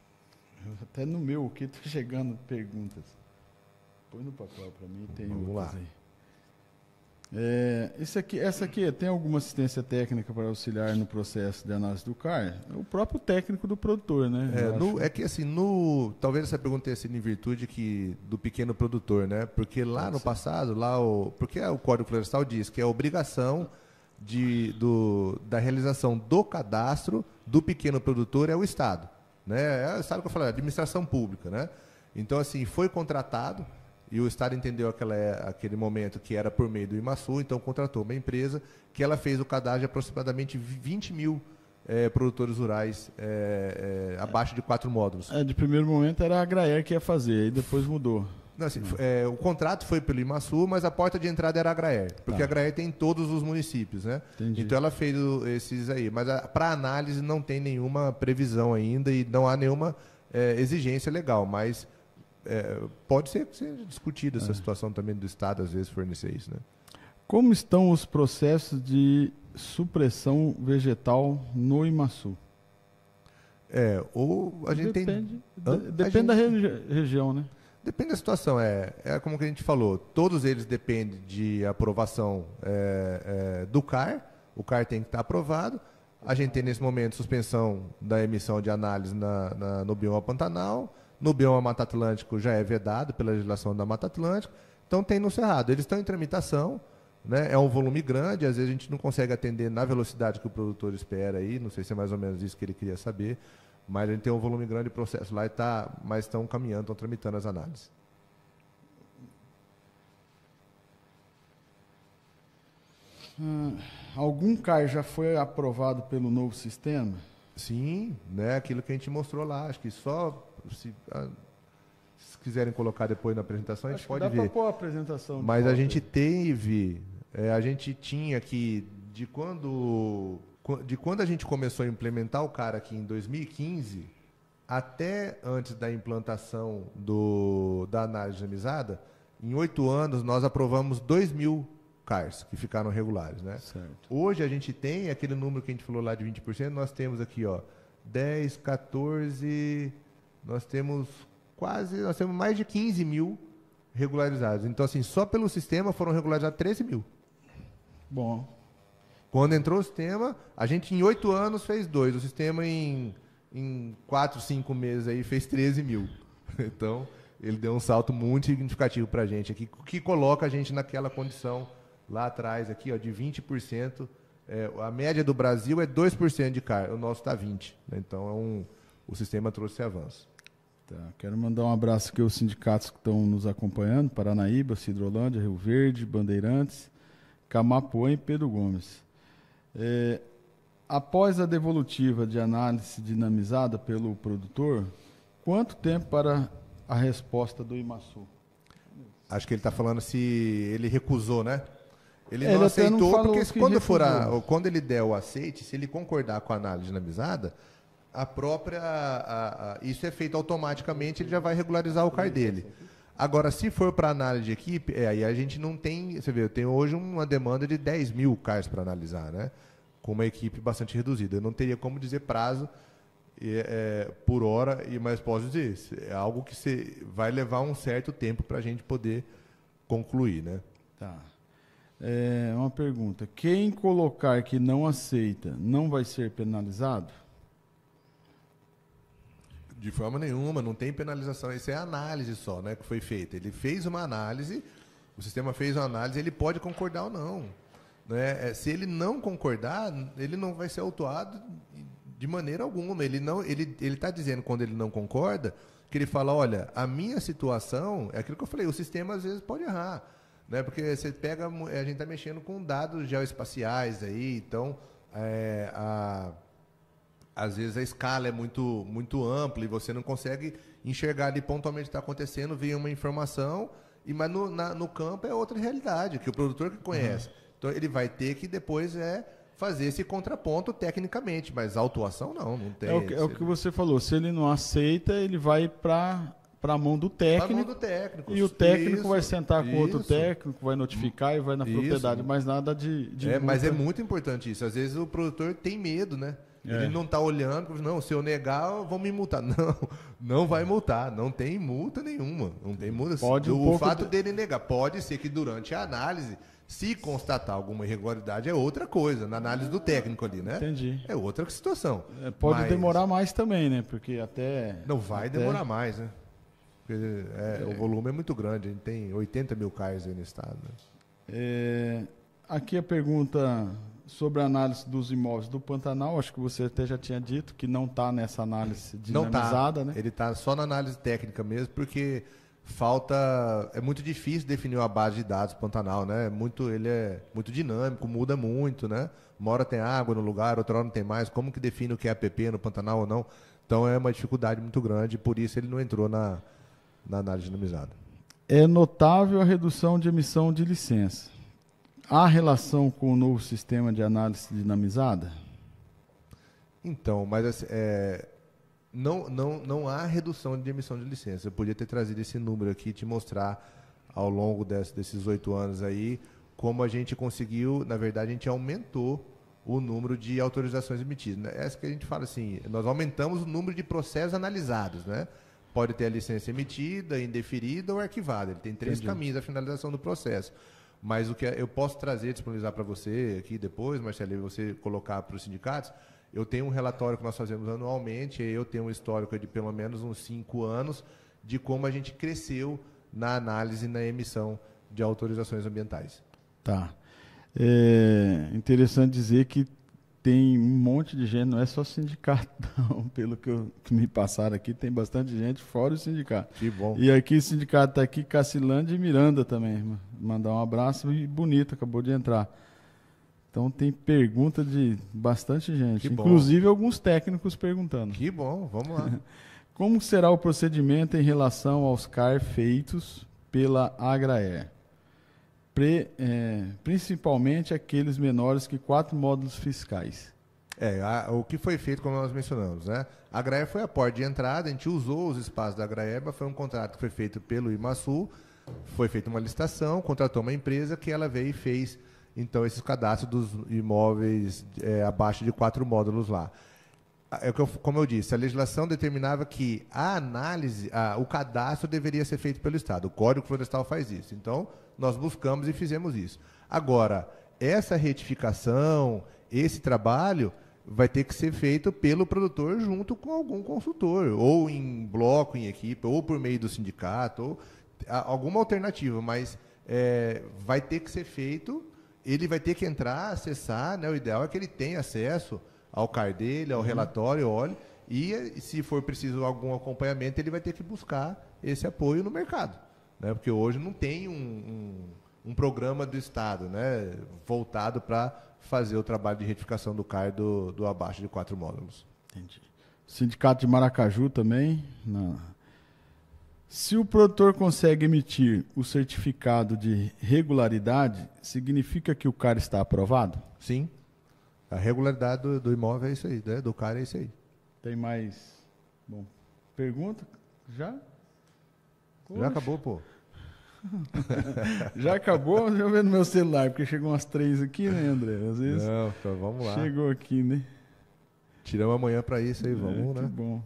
Eu- Até no meu aqui tá chegando perguntas. Põe no papel para mim, tem Vamos outras lá. aí. É, esse aqui, essa aqui tem alguma assistência técnica para auxiliar no processo de análise do C A R? O próprio técnico do produtor, né? É, no, é que assim, no, talvez essa pergunta tenha sido em virtude que, do pequeno produtor, né? Porque lá Pode no ser. passado, lá o, porque o Código Florestal diz que é obrigação de, do, da realização do cadastro do pequeno produtor é o Estado. Né? É o Estado que eu falei, a administração pública, né? Então, assim, foi contratado. E o Estado entendeu aquela, aquele momento que era por meio do IMASU, então contratou uma empresa que ela fez o cadastro de aproximadamente vinte mil é, produtores rurais é, é, abaixo de quatro módulos. É, de primeiro momento era a Agraer que ia fazer, aí depois mudou. Não, assim, é, o contrato foi pelo IMASU, mas a porta de entrada era a Agraer, porque ah. a Agraer tem em todos os municípios, né? Entendi. Então ela fez esses aí, mas para análise não tem nenhuma previsão ainda e não há nenhuma é, exigência legal, mas É, pode ser, ser discutida essa é. situação também do Estado, às vezes, fornecer isso, né? Como estão os processos de supressão vegetal no IMASU? É, ou a gente depende, tem... De, depende gente, da regi região, né? Depende da situação, é, é como que a gente falou, todos eles dependem de aprovação é, é, do C A R, o C A R tem que estar aprovado, a gente tem nesse momento suspensão da emissão de análise na, na, no bioma Pantanal. No bioma Mata Atlântico já é vedado pela legislação da Mata Atlântica, então tem no Cerrado. Eles estão em tramitação, né? É um volume grande, às vezes a gente não consegue atender na velocidade que o produtor espera, aí, não sei se é mais ou menos isso que ele queria saber, mas a gente tem um volume grande de processo lá, e tá, mas estão caminhando, estão tramitando as análises. Hum, algum C A R já foi aprovado pelo novo sistema? Sim, né? Aquilo que a gente mostrou lá, acho que só... Se, se quiserem colocar depois na apresentação, a gente Acho pode dá ver. Pra pôr a apresentação Mas a volta. gente teve, é, a gente tinha que, de quando, de quando a gente começou a implementar o C A R aqui em dois mil e quinze, até antes da implantação do, da análise dinamizada, em oito anos nós aprovamos dois mil C A Rs que ficaram regulares, né? Certo. Hoje a gente tem aquele número que a gente falou lá de vinte por cento, nós temos aqui, ó, dez, quatorze, nós temos quase, nós temos mais de quinze mil regularizados. Então, assim, só pelo sistema foram regularizados treze mil. Bom. Quando entrou o sistema, a gente em oito anos fez dois, o sistema em, em quatro, cinco meses aí fez treze mil. Então, ele deu um salto muito significativo para a gente aqui, que coloca a gente naquela condição lá atrás, aqui, ó, de vinte por cento. É, a média do Brasil é dois por cento de C A R, o nosso está vinte por cento. Né? Então, é um, o sistema trouxe esse avanço. Tá, quero mandar um abraço aqui aos sindicatos que estão nos acompanhando, Paranaíba, Cidrolândia, Rio Verde, Bandeirantes, Camapuã e Pedro Gomes. É, após a devolutiva de análise dinamizada pelo produtor, quanto tempo para a resposta do IMASU? Acho que ele está falando se ele recusou, né? Ele é, não ele aceitou, não porque quando, recusou. for a, quando ele der o aceite, se ele concordar com a análise dinamizada, a própria, a, a, isso é feito automaticamente, ele já vai regularizar o C A R dele. Agora, se for para análise de equipe, é, aí a gente não tem, você vê, eu tenho hoje uma demanda de dez mil C A Rs para analisar, né? Com uma equipe bastante reduzida. Eu não teria como dizer prazo é, por hora, mas posso dizer, é algo que você vai levar um certo tempo para a gente poder concluir, né? Tá. É, uma pergunta. Quem colocar que não aceita, não vai ser penalizado? De forma nenhuma, não tem penalização. Isso é análise só, né, que foi feita. Ele fez uma análise, o sistema fez uma análise, ele pode concordar ou não. Né? Se ele não concordar, ele não vai ser autuado de maneira alguma. Ele não, ele ele está dizendo, quando ele não concorda, que ele fala, olha, a minha situação, é aquilo que eu falei, o sistema às vezes pode errar. Né? Porque você pega, a gente está mexendo com dados geoespaciais aí, então é, a... às vezes a escala é muito, muito ampla e você não consegue enxergar ali pontualmente o que está acontecendo, vem uma informação, e, mas no, na, no campo é outra realidade, que o produtor que conhece. Uhum. Então ele vai ter que depois é, fazer esse contraponto tecnicamente, mas a autuação não, não tem. É o que, é o que você falou, se ele não aceita, ele vai para a mão do técnico. Para a mão do técnico. E o técnico isso, vai sentar com isso. outro técnico, vai notificar e vai na isso. propriedade, mas nada de, de é, mas é muito importante isso. Às vezes o produtor tem medo, né? Ele é. não está olhando, não, se eu negar, vão me multar. Não, não vai multar, não tem multa nenhuma. Não tem multa. Pode o um fato de... dele negar, pode ser que durante a análise Se constatar alguma irregularidade é outra coisa, na análise do técnico ali, né? Entendi. É outra situação. É, pode Mas demorar mais também, né? Porque até... Não vai até... demorar mais, né? Porque é, é. O volume é muito grande, a gente tem oitenta mil cais aí no estado. Né? É, aqui a pergunta sobre a análise dos imóveis do Pantanal, acho que você até já tinha dito que não está nessa análise dinamizada, não tá. né? Ele está só na análise técnica mesmo, porque falta... É muito difícil definir a base de dados do Pantanal, né? Muito, ele é muito dinâmico, muda muito, né? Uma hora tem água no lugar, outra hora não tem mais. Como que define o que é A P P no Pantanal ou não? Então é uma dificuldade muito grande, por isso ele não entrou na, na análise dinamizada. É notável a redução de emissão de licença. Há relação com o novo sistema de análise dinamizada? Então, mas é, não, não, não há redução de emissão de licença. Eu podia ter trazido esse número aqui e te mostrar ao longo desse, desses oito anos aí como a gente conseguiu, na verdade, a gente aumentou o número de autorizações emitidas. Né? Essa que a gente fala assim, nós aumentamos o número de processos analisados, né? Pode ter a licença emitida, indeferida ou arquivada. Ele tem três Entendi. caminhos da finalização do processo. Mas o que eu posso trazer, disponibilizar para você aqui depois, Marcelo, e você colocar para os sindicatos, eu tenho um relatório que nós fazemos anualmente, e eu tenho um histórico de pelo menos uns cinco anos de como a gente cresceu na análise e na emissão de autorizações ambientais. Tá. É interessante dizer que tem um monte de gente, não é só sindicato, não, pelo que, eu, que me passaram aqui, tem bastante gente fora o sindicato. Que bom. E aqui o sindicato está aqui, Cacilândia e Miranda também. Mandar um abraço e bonito, acabou de entrar. Então tem pergunta de bastante gente, que inclusive bom. alguns técnicos perguntando. Que bom, vamos lá. Como será o procedimento em relação aos C A R feitos pela Agraer? Pre, é, principalmente aqueles menores que quatro módulos fiscais. É, a, o que foi feito, como nós mencionamos, né? A Agraer foi a porta de entrada, a gente usou os espaços da Agraerba, foi um contrato que foi feito pelo IMASU, foi feita uma licitação, contratou uma empresa que ela veio e fez, então, esses cadastros dos imóveis é, abaixo de quatro módulos lá. É, como eu disse, a legislação determinava que a análise, a, o cadastro deveria ser feito pelo Estado. O Código Florestal faz isso. Então, nós buscamos e fizemos isso. Agora, essa retificação, esse trabalho, vai ter que ser feito pelo produtor junto com algum consultor, ou em bloco, em equipe, ou por meio do sindicato, ou a, alguma alternativa, mas é, vai ter que ser feito, ele vai ter que entrar, acessar, né? O ideal é que ele tenha acesso ao C A R dele, ao relatório, olhe, e se for preciso algum acompanhamento, ele vai ter que buscar esse apoio no mercado, né? Porque hoje não tem um, um, um programa do Estado, né, voltado para fazer o trabalho de retificação do C A R do, do abaixo de quatro módulos. Entendi. Sindicato de Maracaju também. Não. Se o produtor consegue emitir o certificado de regularidade, significa que o C A R está aprovado? Sim. A regularidade do, do imóvel é isso aí, né? Do C A R é isso aí. Tem mais? Bom, pergunta? Já? Poxa. Já acabou, pô. Já acabou? Deixa eu ver no meu celular, porque chegou umas três aqui, né, André? Às vezes. Não, então vamos lá. Chegou aqui, né? Tiramos amanhã para isso aí, vamos, é, né? Que bom.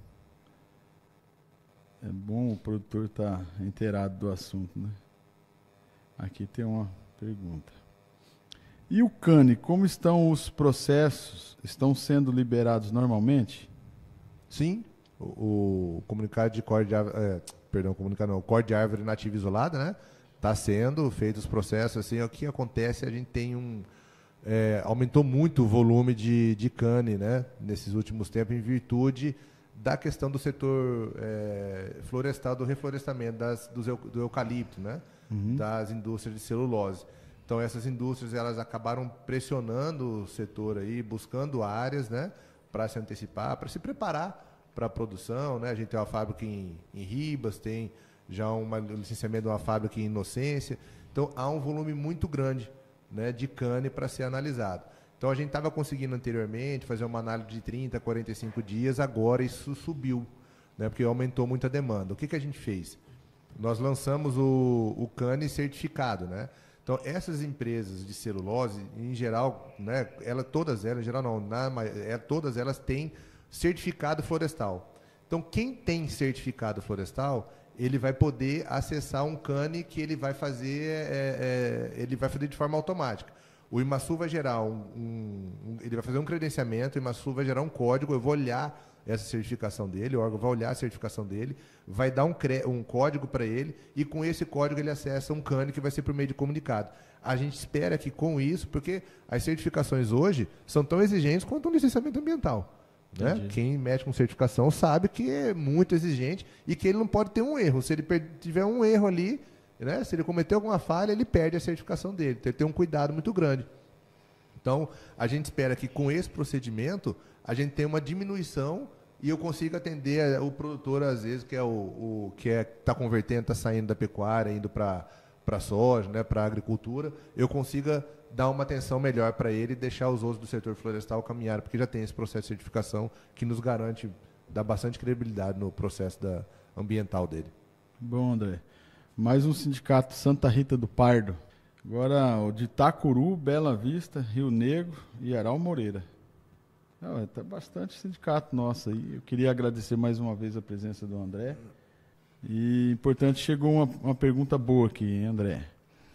É bom o produtor estar tá inteirado do assunto, né? Aqui tem uma pergunta. E o CANI, como estão os processos? Estão sendo liberados normalmente? Sim. O, o comunicado de corte de árvore, é, perdão, comunicado não, o corte de árvore nativa isolada, né? Está sendo feito os processos. Assim, o que acontece, a gente tem um... É, aumentou muito o volume de, de CANI, né? Nesses últimos tempos, em virtude da questão do setor é, florestal, do reflorestamento, das, do, do eucalipto, né? Uhum. Das indústrias de celulose. Então, essas indústrias elas acabaram pressionando o setor, aí, buscando áreas, né? Para se antecipar, para se preparar para a produção, né? A gente tem uma fábrica em, em Ribas, tem já um licenciamento de uma fábrica em Inocência. Então, há um volume muito grande, né, de CANI para ser analisado. Então, a gente estava conseguindo anteriormente fazer uma análise de trinta, quarenta e cinco dias, agora isso subiu, né, porque aumentou muito a demanda. O que, que a gente fez? Nós lançamos o, o CANI certificado, né? Então, essas empresas de celulose, em geral, né, ela, todas elas, em geral não, na, é, todas elas têm certificado florestal. Então, quem tem certificado florestal, ele vai poder acessar um cane que ele vai fazer, é, é, ele vai fazer de forma automática. O IMASU vai gerar um, um, um, ele vai fazer um credenciamento, o IMASU vai gerar um código, eu vou olhar essa certificação dele, o órgão vai olhar a certificação dele, vai dar um, um código para ele, e com esse código ele acessa um cane que vai ser por meio de comunicado. A gente espera que com isso, porque as certificações hoje são tão exigentes quanto um licenciamento ambiental. Né? Quem mexe com certificação sabe que é muito exigente e que ele não pode ter um erro. Se ele tiver um erro ali, né? Se ele cometer alguma falha, ele perde a certificação dele. Então, ele tem um cuidado muito grande. Então, a gente espera que com esse procedimento, a gente tenha uma diminuição e eu consiga atender o produtor, às vezes, que é o, o que é, está convertendo, está saindo da pecuária, indo para a soja, né? Para a agricultura, eu consiga dar uma atenção melhor para ele e deixar os outros do setor florestal caminhar, porque já tem esse processo de certificação que nos garante, dá bastante credibilidade no processo da, ambiental dele. Bom, André. Mais um sindicato Santa Rita do Pardo. Agora o de Itacuru, Bela Vista, Rio Negro e Aral Moreira. Não, tá bastante sindicato nosso aí. Eu queria agradecer mais uma vez a presença do André. E, importante, chegou uma, uma pergunta boa aqui, hein, André.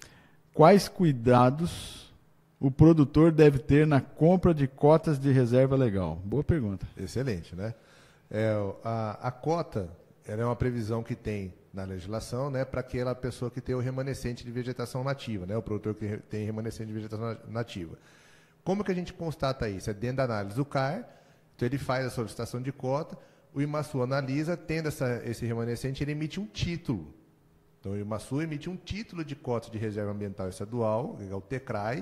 Quais cuidados o produtor deve ter na compra de cotas de reserva legal? Boa pergunta. Excelente, né? É, a, a cota ela é uma previsão que tem na legislação, né, para aquela pessoa que tem o remanescente de vegetação nativa, né, o produtor que tem remanescente de vegetação nativa. Como que a gente constata isso? É dentro da análise do C A R, então ele faz a solicitação de cota, o IMASU analisa, tendo essa, esse remanescente, ele emite um título. Então, o IMASU emite um título de cota de reserva ambiental estadual, é o TECRAI,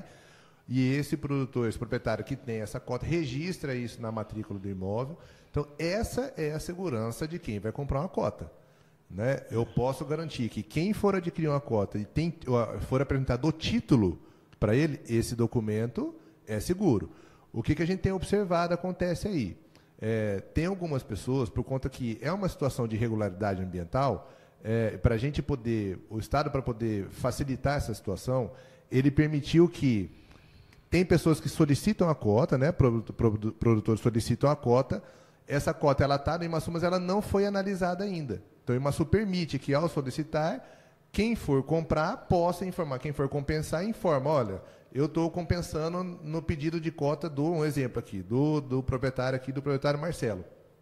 e esse produtor, esse proprietário que tem essa cota, registra isso na matrícula do imóvel. Então, essa é a segurança de quem vai comprar uma cota. Né? Eu posso garantir que quem for adquirir uma cota e tem, for apresentado o título para ele, esse documento é seguro. O que, que a gente tem observado acontece aí? É, tem algumas pessoas, por conta que é uma situação de irregularidade ambiental, é, para a gente poder, o Estado, para poder facilitar essa situação, ele permitiu que tem pessoas que solicitam a cota, né? Produtores solicitam a cota, essa cota ela está no IMASU, mas ela não foi analisada ainda. Então, o IMASU permite que, ao solicitar, quem for comprar possa informar. Quem for compensar, informa. Olha, eu estou compensando no pedido de cota do, um exemplo aqui, do, do proprietário aqui, do proprietário Marcelo.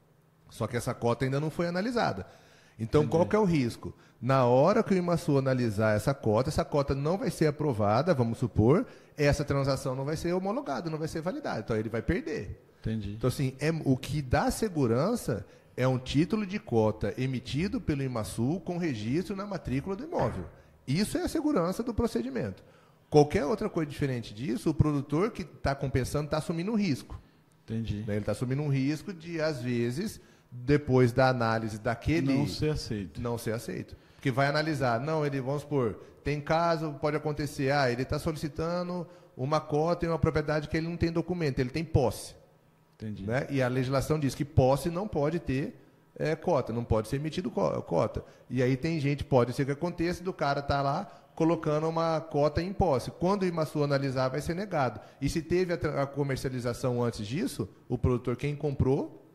Só que essa cota ainda não foi analisada. Então, entendi. Qual que é o risco? Na hora que o IMASU analisar essa cota, essa cota não vai ser aprovada, vamos supor, essa transação não vai ser homologada, não vai ser validada. Então, ele vai perder. Entendi. Então, assim, é, o que dá segurança é um título de cota emitido pelo IMASU com registro na matrícula do imóvel. Isso é a segurança do procedimento. Qualquer outra coisa diferente disso, o produtor que está compensando está assumindo um risco. Entendi. Ele está assumindo um risco de, às vezes, depois da análise daquele... Não ser aceito. Não ser aceito. Porque vai analisar, não, ele, vamos supor, tem caso, pode acontecer, ah, ele está solicitando uma cota em uma propriedade que ele não tem documento, ele tem posse. Entendi. Né? E a legislação diz que posse não pode ter é, cota, não pode ser emitido cota. E aí tem gente, pode ser que aconteça, do cara estar tá lá colocando uma cota em posse. Quando o IMASU analisar, vai ser negado. E se teve a, a comercialização antes disso, o produtor, quem comprou,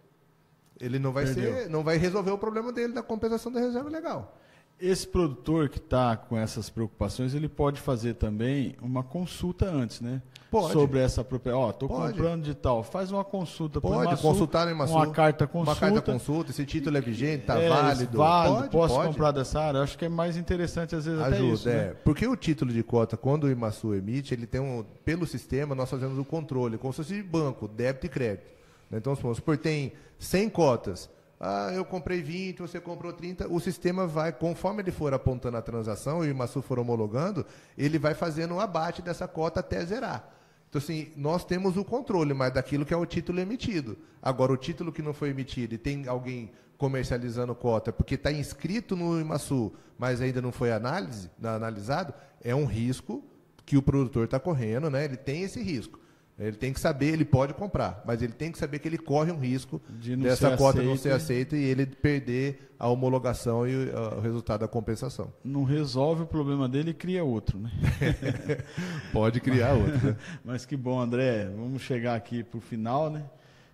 ele não vai, ser, não vai resolver o problema dele da compensação da reserva legal. Esse produtor que está com essas preocupações, ele pode fazer também uma consulta antes, né? Pode. Sobre essa propriedade. Ó, estou comprando de tal. Faz uma consulta. Pode IMASU, consultar no IMASU. Uma carta consulta. Uma carta consulta. Esse título é vigente, está é, válido. válido. Pode, Posso pode. comprar dessa área? Eu acho que é mais interessante, às vezes, Ajuda, até isso. É. Né? Porque o título de cota, quando o IMASU emite, ele tem um. Pelo sistema, nós fazemos o controle, como se fosse de banco, débito e crédito. Então, vamos supor, tem cem cotas. Ah, eu comprei vinte, você comprou trinta. O sistema vai, conforme ele for apontando a transação e o IMASU for homologando, ele vai fazendo um abate dessa cota até zerar. Então, assim, nós temos o controle, mas daquilo que é o título emitido. Agora, o título que não foi emitido e tem alguém comercializando cota porque está inscrito no IMASU, mas ainda não foi análise, analisado, é um risco que o produtor está correndo, né? Ele tem esse risco. Ele tem que saber, ele pode comprar, mas ele tem que saber que ele corre um risco de dessa cota não ser aceita e ele perder a homologação e uh, o resultado da compensação. Não resolve o problema dele e cria outro, né? Pode criar outro. Né? Mas que bom, André. Vamos chegar aqui para o final, né?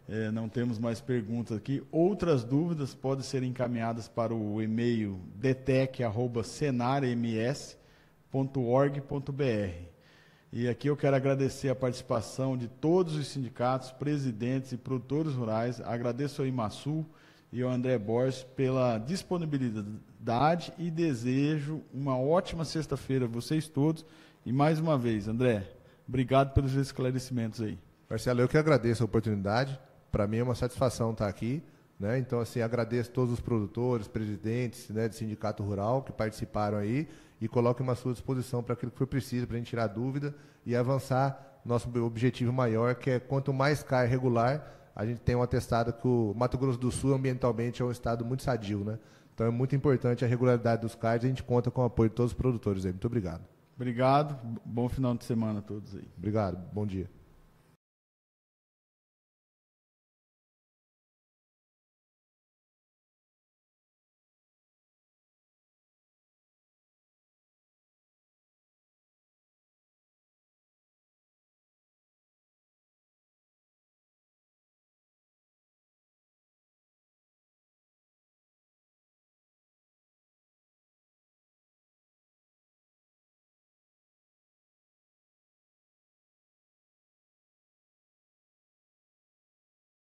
É, não temos mais perguntas aqui. Outras dúvidas podem ser encaminhadas para o e-mail detec arroba senarms ponto org ponto br. E aqui eu quero agradecer a participação de todos os sindicatos, presidentes e produtores rurais. Agradeço ao Imasul e ao André Borges pela disponibilidade e desejo uma ótima sexta-feira a vocês todos. E mais uma vez, André, obrigado pelos esclarecimentos aí. Marcelo, eu que agradeço a oportunidade. Para mim é uma satisfação estar aqui, né? Então, assim, agradeço todos os produtores, presidentes, né, de sindicato rural que participaram aí e coloquem à sua disposição para aquilo que for preciso, para a gente tirar dúvida e avançar nosso objetivo maior, que é quanto mais cai regular, a gente tem um atestado que o Mato Grosso do Sul ambientalmente é um estado muito sadio, né? Então é muito importante a regularidade dos C A Rs e a gente conta com o apoio de todos os produtores aí. Muito obrigado. Obrigado, bom final de semana a todos aí. Obrigado, bom dia.